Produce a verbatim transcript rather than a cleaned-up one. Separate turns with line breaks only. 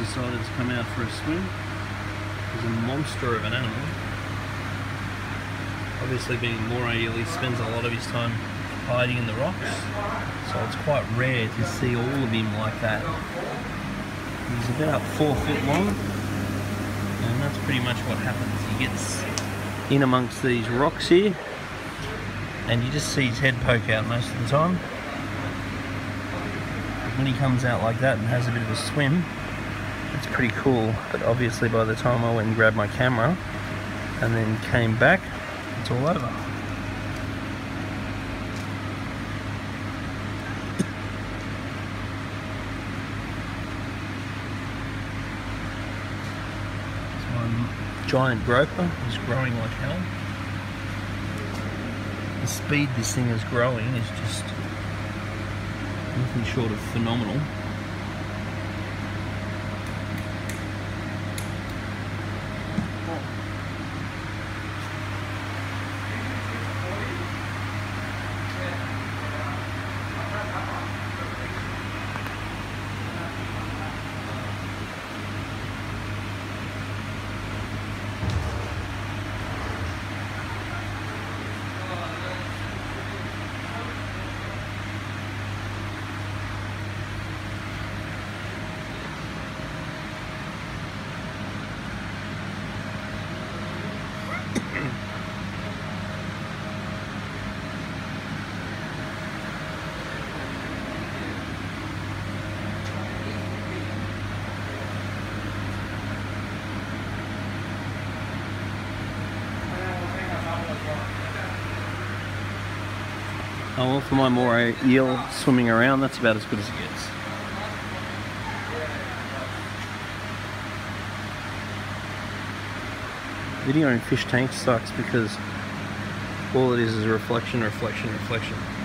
decided to come out for a swim. He's a monster of an animal. Obviously, being a moray eel, he spends a lot of his time hiding in the rocks, so it's quite rare to see all of him like that. He's about four foot long, and that's pretty much what happens. He gets in amongst these rocks here, and you just see his head poke out most of the time. When he comes out like that and has a bit of a swim, it's pretty cool. But obviously by the time I went and grabbed my camera and then came back, it's all over. It's my giant groper. He's growing like hell. The speed this thing is growing is just nothing short of phenomenal. Oh well, for my moray eel swimming around, that's about as good as it gets. Video in fish tanks sucks because all it is is a reflection, reflection, reflection.